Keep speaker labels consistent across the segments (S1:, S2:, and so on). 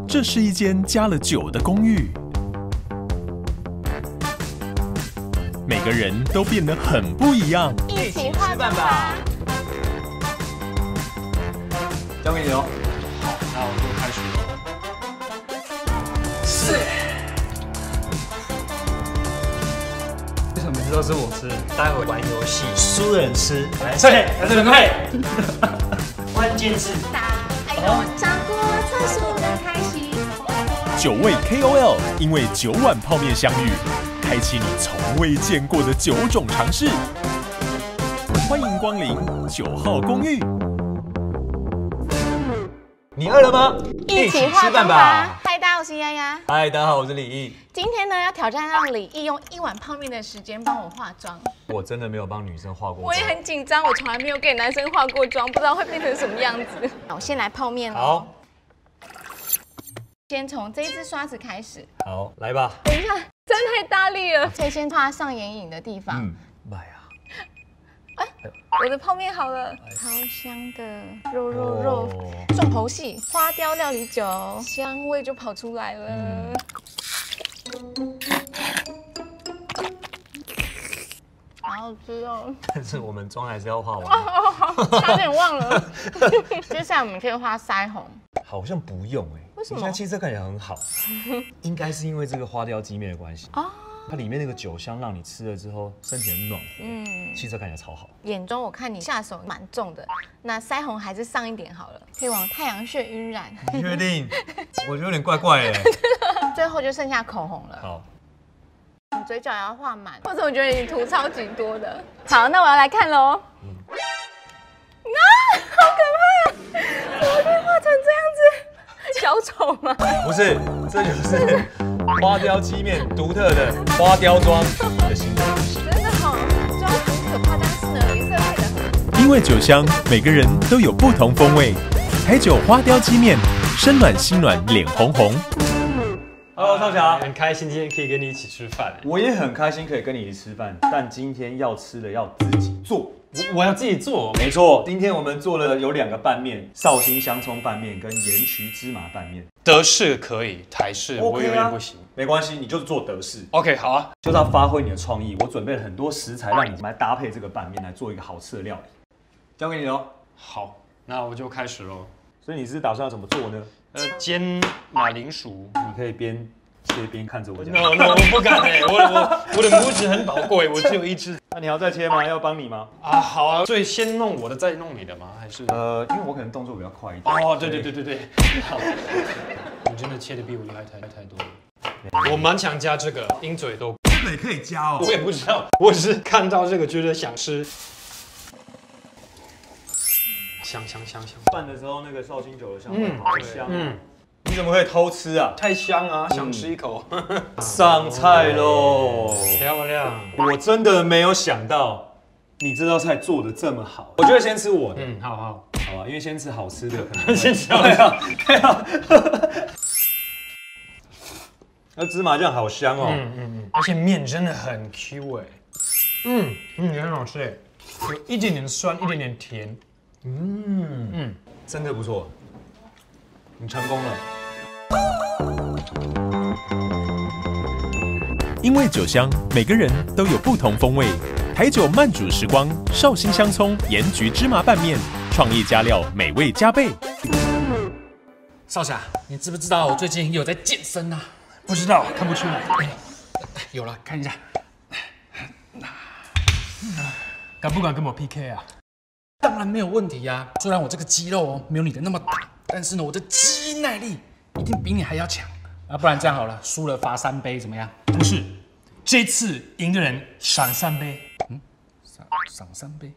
S1: 这是一间加了酒的公寓，每个人都变得很不一样。
S2: 一起化妆吧！
S3: 交给你喽。
S4: 好，那我就开始了。
S3: 是。
S4: 为什么每次都是我吃？待会玩游戏，
S3: 输的人吃。
S4: 来，来这边配。关键字。
S2: 哎呦，上过厕所的开心。
S1: 9位 KOL 因为9碗泡面相遇，开启你从未见过的9种尝试。欢迎光临9号公寓。
S3: 你饿了吗？
S2: 一起化妆吧！嗨，大家好，我是丫丫。
S3: 嗨，大家好，我是李毅。
S2: 今天呢，要挑战让李毅用1碗泡面的时间帮我化妆。
S3: 我真的没有帮女生化过妆。
S2: 我也很紧张，我从来没有给男生化过妆，不知道会变成什么样子。我先来泡面了。
S3: 好。
S2: 先从这一支刷子开始。
S3: 好，来吧。
S2: 等一下，真太大力了。可以先画上眼影的地方。
S3: 来啊。
S2: 哎，我的泡面好了，超香的肉，重头戏，花雕料理酒，香味就跑出来了。好好吃哦！
S3: 但是我们妆还是要化完。
S2: 差点忘了。接下来我们可以画腮红。
S3: 好像不用哎，
S2: 为什么？
S3: 你现在气色看起来很好，应该是因为这个花雕鸡面的关系哦。它里面那个酒香让你吃了之后身体很暖和，气色看起来超好。
S2: 眼中我看你下手蛮重的，那腮红还是上一点好了，可以往太阳穴晕染。
S3: 你确定？我觉得有点怪怪的。
S2: 最后就剩下口红了。
S3: 好，
S2: 你嘴角也要画满。我怎么觉得你涂超级多的？好，那我要来看喽。好可怕！怎么可以画成这样子？小丑吗？
S3: 不是，这就是花雕鸡面独特的花雕妆的形容。
S2: 真的好，妆很可怕，但是呢，颜色配得很。
S1: 因为酒香，每个人都有不同风味。台酒花雕鸡面，身暖心暖，脸红红。
S3: Hello， 少侠，
S4: 很开心今天可以跟你一起吃饭。
S3: 我也很开心可以跟你一起吃饭，但今天要吃的要自己做。
S4: 我要自己做，
S3: 没错。今天我们做了有2个拌面，绍兴香葱拌面跟盐焗芝麻拌面。
S4: 德式可以，台式我有点不行。
S3: 没关系，你就做德式。
S4: OK， 好啊，
S3: 就是要发挥你的创意。我准备了很多食材，让你来搭配这个拌面，来做一个好吃的料理。交给你喽。
S4: 好，那我就开始喽。
S3: 所以你是打算要怎么做呢？
S4: 煎马铃薯。
S3: 你可以边切边看着我讲。
S4: No， 我不敢哎，我的拇指很宝贵，我只有1只。
S3: 那你要再切吗？要帮你吗？
S4: 啊，好啊，所以先弄我的，再弄你的吗？还是
S3: 因为我可能动作比较快一点。
S4: 哦，对，好。你真的切的比我厉害太多了。我蛮想加这个鹰嘴豆，
S3: 这个也可以加哦。
S4: 我也不知道，我只是看到这个觉得想吃。香。
S3: 拌的时候那个绍兴酒的香味好香。你怎么可以偷吃啊？
S4: 太香啊，想吃一口。
S3: 上菜喽！
S4: 漂亮。
S3: 我真的没有想到你这道菜做的这么好。我觉得先吃我的。
S4: 好
S3: 吧，因为先吃好吃的可能。
S4: 先吃好吃的。
S3: 对啊。那芝麻酱好香哦。
S4: 而且面真的很 Q 哎。也很好吃哎，有一点点酸，一点点甜。
S3: 真的不错。你成功了。
S1: 因为酒香，每个人都有不同风味。台酒慢煮时光，绍兴香葱盐焗芝麻拌面，创意加料，美味加倍。
S5: 少侠，你知不知道我最近有在健身啊？
S4: 不知道，看不出来。
S5: 有了，看一下。
S4: 敢不敢跟我 PK 啊？
S5: 当然没有问题呀。虽然我这个肌肉没有你的那么大，但是呢，我的肌耐力一定比你还要强。啊，不然这样好了，输了罚3杯，怎么样？
S4: 不是，这次赢的人赏3杯。
S5: 赏3杯。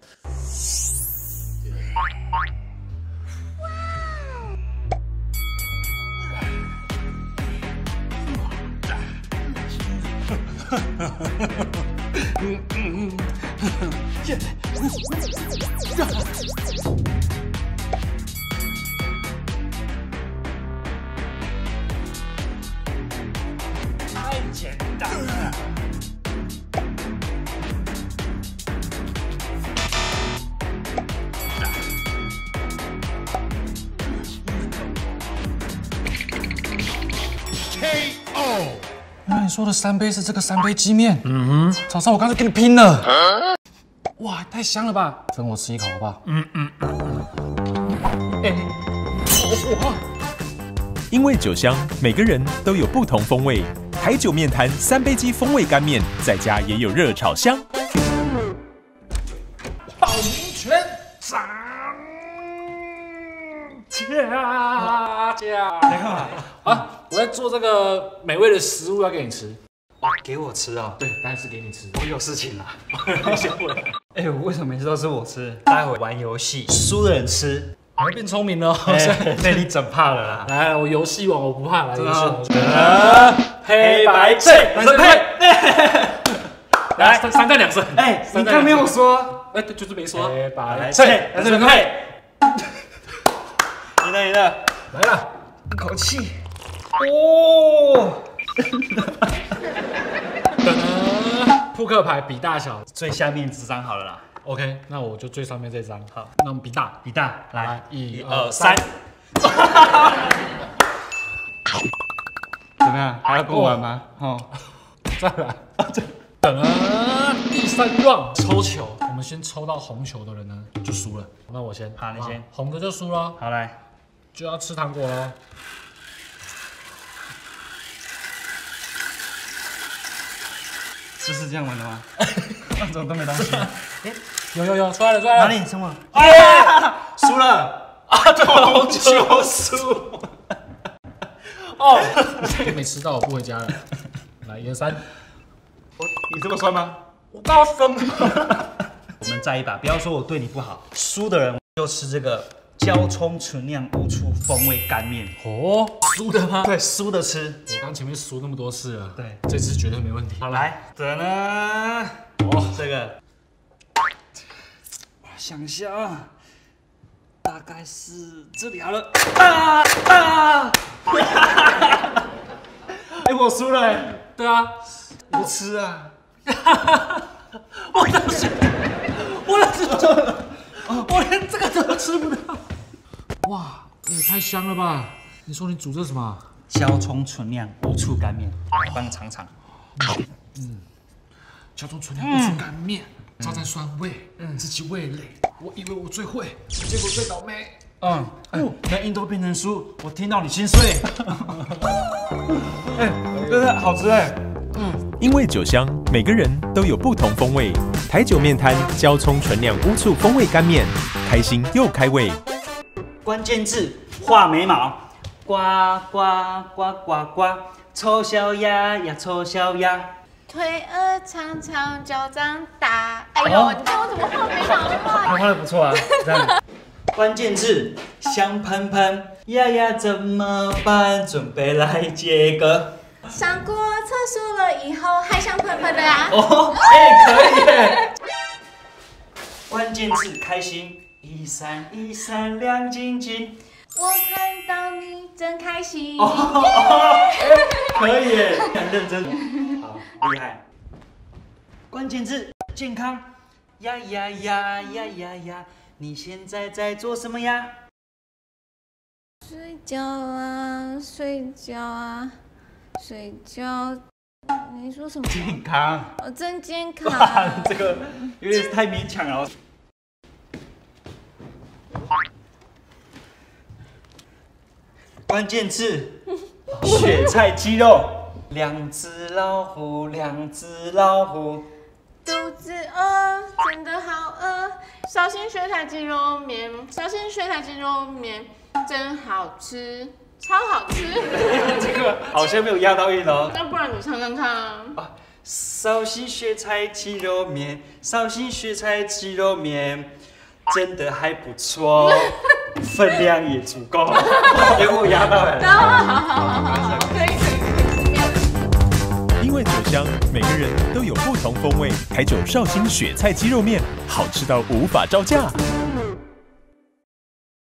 S5: 太简单了。 KO。原来你说的3杯是这个3杯鸡面。嗯哼，早上我刚才跟你拼了。哇，太香了吧！分我吃一口好不好？哇！
S1: 因为酒香，每个人都有不同风味。台酒面摊3杯鸡风味干面，在家也有热炒香。
S5: 报名全掌价！
S3: 来干嘛？
S5: 啊，我在做这个美味的食物要给你吃。
S3: 哇，给我吃啊！
S5: 对，当然是给你吃。
S3: 我有事情啦。哎，为什么每次都是我吃？待会玩游戏，输的人吃。
S5: 我会变聪明了，
S3: 被你整怕了啦！
S5: 来，我游戏王我不怕，来游戏王。
S3: 黑白配，
S5: 男生配，来3战2胜。
S3: 哎，你刚没有说，
S5: 哎，对，就是没说。黑白
S3: 配，男生配。赢了，
S5: 来了，
S3: 一口气。哦。
S5: 扑克牌比大小，
S3: 最下面这张好了啦。
S5: OK， 那我就最上面这张。好，那我们比大，
S3: 来
S5: ，1、2、3。
S3: 怎么样？还要跟我玩吗？
S5: 再来。第3 round 抽球，我们先抽到红球的人呢就输了。那我先，
S3: 好，你先，
S5: 红的就输了。
S3: 好来，
S5: 就要吃糖果喽。
S3: 是这样玩的吗？怎么都没东西？
S5: 有，出来了！
S3: 哪里？什么？输了！红球输。
S5: 哦，没吃到，我不回家了。来，1、2、3。
S3: 你这么酸吗？
S5: 我大声。
S3: 我们再一把，不要说我对你不好。输的人就吃这个椒葱纯酿乌醋风味干面。
S5: 哦，输的吗？
S3: 对，输的吃。
S5: 我刚前面输那么多次了，
S3: 对，
S5: 这次绝对没问题。
S3: 好，来，等呢。这个，我想一下啊，大概是这里好了。哎，我输了。
S5: 对啊，
S3: 不吃啊。
S5: 我连这个都吃不到。哇，也太香了吧！你说你煮这什么？
S3: 椒葱纯酿乌醋干面，来帮你尝尝。
S5: 椒葱纯酿乌醋干面，招赞酸味，自己味蕾。我以为我最会，结果最倒霉。
S3: 那印度变成输，我听到你心碎。真的好吃哎。
S1: 因为酒香，每个人都有不同风味。台酒面摊椒葱纯酿乌醋风味干面，开心又开胃。
S3: 关键字画眉毛，呱呱呱呱呱，丑小鸭呀丑小鸭。
S2: 腿儿长长脚长大。哎呦，你看我怎么画眉毛了？
S3: 画的不错啊。关键字香喷喷，丫丫怎么办？准备来接歌。
S2: 上过厕所了以后还香喷喷的啊！
S3: 可以耶。关键字开心，一闪一闪亮晶晶。
S2: 我看到你真开心。
S3: 可以耶，很认真。好，厉害。关键字健康，呀呀呀呀呀呀，你现在在做什么呀？
S2: 睡觉啊，睡觉啊。睡觉，你说什么？
S3: 健康，
S2: 我真健康。
S3: 这个有点太勉强了。关键字：雪菜鸡肉。2只老虎，
S2: 肚子饿，真的好饿。绍兴雪菜鸡肉面，真好吃。超好吃，
S3: 这个好像没有压到韵哦。
S2: 那不然你唱唱看啊。
S3: 绍兴雪菜鸡肉面，真的还不错，分量也足够。给我压到了。
S2: 好，可以。
S1: 因为酒香，每个人都有不同风味。台酒绍兴雪菜鸡肉面，好吃到无法招架。